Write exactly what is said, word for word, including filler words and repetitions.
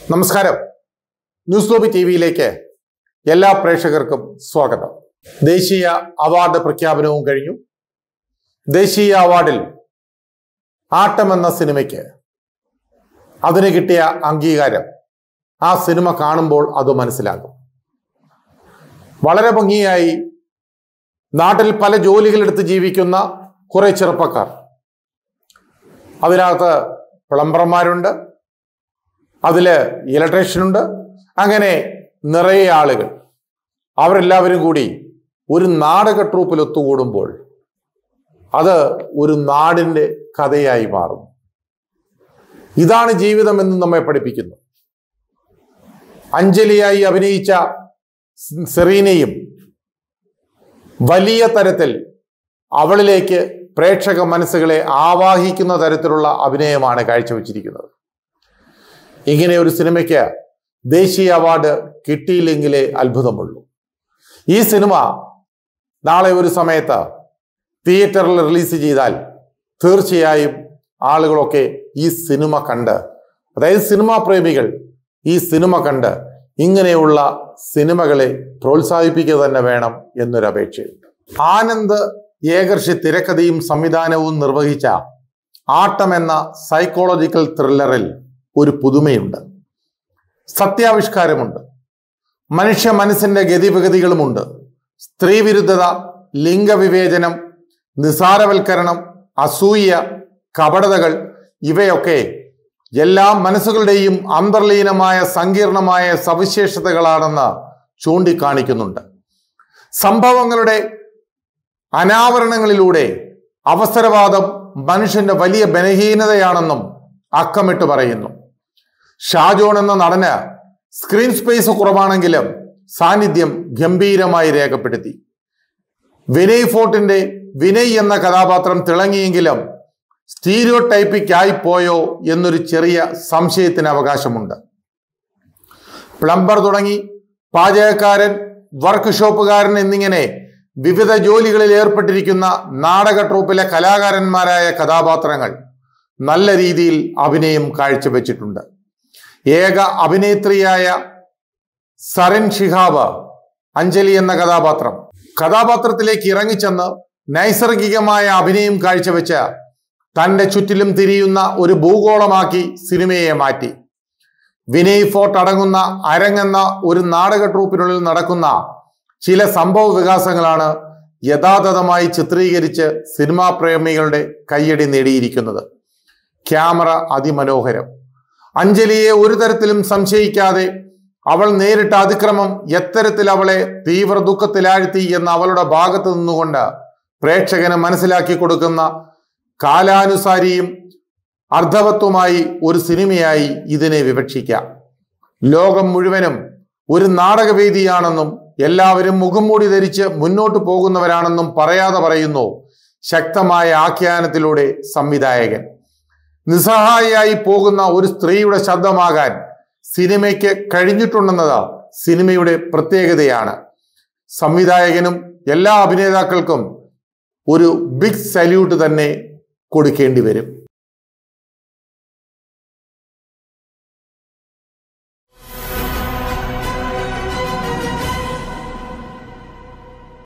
നമസ്കാരം. News ഗ്ലോബി T വിയിലേക്ക് എല്ലാ പ്രേക്ഷകർക്കും സ്വാഗതം. ദേശീയ അവാർഡ് പ്രഖ്യാപനവും കഴിഞ്ഞു. ദേശീയ അവാർഡിൽ ആട്ടം എന്ന സിനിമയ്ക്ക് അതിന് കിട്ടിയ അംഗീകാരം ആ സിനിമ കാണുമ്പോൾ അത് മനസ്സിലാകും. വളരെ ഭംഗിയായി നാട്ടിൽ പല ജോലികളെടുത്ത് ജീവിക്കുന്ന കുറെ ചെറുപ്പക്കാർ, അതിനകത്ത് പ്ലംബർമാരുണ്ട്, അതില് ഇലക്ട്രീഷ്യനുണ്ട്, അങ്ങനെ നിറയെ ആളുകൾ, അവരെല്ലാവരും കൂടി ഒരു നാടക ട്രൂപ്പിൽ ഒത്തുകൂടുമ്പോൾ അത് ഒരു നാടിൻ്റെ കഥയായി മാറും. ഇതാണ് ജീവിതം എന്ന് നമ്മെ പഠിപ്പിക്കുന്നു. അഞ്ജലിയായി അഭിനയിച്ച സെറീനയും വലിയ തരത്തിൽ അവളിലേക്ക് പ്രേക്ഷക മനസ്സുകളെ ആവാഹിക്കുന്ന തരത്തിലുള്ള അഭിനയമാണ് കാഴ്ചവെച്ചിരിക്കുന്നത്. ഇങ്ങനെ ഒരു സിനിമയ്ക്ക് ദേശീയ അവാർഡ് കിട്ടിയില്ലെങ്കിലേ അത്ഭുതമുള്ളൂ. ഈ സിനിമ നാളെ ഒരു സമയത്ത് തിയേറ്ററിൽ റിലീസ് ചെയ്താൽ തീർച്ചയായും ആളുകളൊക്കെ ഈ സിനിമ കണ്ട്, അതായത് സിനിമാ പ്രേമികൾ ഈ സിനിമ കണ്ട് ഇങ്ങനെയുള്ള സിനിമകളെ പ്രോത്സാഹിപ്പിക്കുക തന്നെ വേണം എന്നൊരു അപേക്ഷയുണ്ട്. ആനന്ദ് ഏകർഷി തിരക്കഥയും സംവിധാനവും നിർവഹിച്ച ആട്ടം എന്ന സൈക്കോളജിക്കൽ ത്രില്ലറിൽ ഒരു പുതുമയുണ്ട്, സത്യാവിഷ്കാരമുണ്ട്, മനുഷ്യ മനസ്സിന്റെ ഗതിവിഗതികളുമുണ്ട്. സ്ത്രീവിരുദ്ധത, ലിംഗവിവേചനം, നിസാരവൽക്കരണം, അസൂയ, കപടതകൾ ഇവയൊക്കെ എല്ലാ മനസ്സുകളുടെയും അന്തർലീനമായ സങ്കീർണമായ സവിശേഷതകളാണെന്ന് ചൂണ്ടിക്കാണിക്കുന്നുണ്ട്. സംഭവങ്ങളുടെ അനാവരണങ്ങളിലൂടെ അവസരവാദം മനുഷ്യന്റെ വലിയ ബലഹീനതയാണെന്നും അക്കമിട്ട് പറയുന്നു. ഷാജോൺ എന്ന നടന് സ്ക്രീൻ സ്പേസ് കുറവാണെങ്കിലും സാന്നിധ്യം ഗംഭീരമായി രേഖപ്പെടുത്തി. വിനയ് ഫോർട്ടിന്റെ വിനയ് എന്ന കഥാപാത്രം തിളങ്ങിയെങ്കിലും സ്റ്റീരിയോ ടൈപ്പിക് ആയി പോയോ എന്നൊരു ചെറിയ സംശയത്തിന് അവകാശമുണ്ട്. പ്ലംബർ തുടങ്ങി പാചകക്കാരൻ, വർക്ക് ഷോപ്പുകാരൻ എന്നിങ്ങനെ വിവിധ ജോലികളിൽ ഏർപ്പെട്ടിരിക്കുന്ന നാടക ട്രൂപ്പിലെ കലാകാരന്മാരായ കഥാപാത്രങ്ങൾ നല്ല രീതിയിൽ അഭിനയം കാഴ്ചവെച്ചിട്ടുണ്ട്. ഏക അഭിനേത്രിയായ സറിൻ ഷിഹാബ് അഞ്ജലി എന്ന കഥാപാത്രം കഥാപാത്രത്തിലേക്ക് ഇറങ്ങിച്ചെന്ന് നൈസർഗികമായ അഭിനയം കാഴ്ചവെച്ച തൻ്റെ ചുറ്റിലും തിരിയുന്ന ഒരു ഭൂഗോളമാക്കി സിനിമയെ മാറ്റി. വിനയ് ഫോർട്ട് അടങ്ങുന്ന അരങ്ങെന്ന ഒരു നാടക ട്രൂപ്പിനുള്ളിൽ നടക്കുന്ന ചില സംഭവ വികാസങ്ങളാണ് യഥാതഥമായി ചിത്രീകരിച്ച് സിനിമാ പ്രേമികളുടെ കയ്യടി നേടിയിരിക്കുന്നത്. ക്യാമറ അതിമനോഹരം. അഞ്ജലിയെ ഒരു തരത്തിലും സംശയിക്കാതെ അവൾ നേരിട്ട അതിക്രമം എത്തരത്തിൽ അവളെ തീവ്ര ദുഃഖത്തിലാഴ്ത്തി എന്ന് അവളുടെ ഭാഗത്ത് നിന്നുകൊണ്ട് പ്രേക്ഷകന് മനസ്സിലാക്കി കൊടുക്കുന്ന കാലാനുസാരിയും അർത്ഥവത്വമായി ഒരു സിനിമയായി ഇതിനെ വിവക്ഷിക്കാം. ലോകം മുഴുവനും ഒരു നാടകവേദിയാണെന്നും എല്ലാവരും മുഖംമൂടി ധരിച്ച് മുന്നോട്ട് പോകുന്നവരാണെന്നും പറയാതെ പറയുന്നു ശക്തമായ ആഖ്യാനത്തിലൂടെ സംവിധായകൻ. നിസ്സഹായിയായി പോകുന്ന ഒരു സ്ത്രീയുടെ ശബ്ദമാകാൻ സിനിമയ്ക്ക് കഴിഞ്ഞിട്ടുണ്ടെന്നത് സിനിമയുടെ പ്രത്യേകതയാണ്. സംവിധായകനും എല്ലാ അഭിനേതാക്കൾക്കും ഒരു ബിഗ് സല്യൂട്ട് തന്നെ കൊടുക്കേണ്ടി വരും.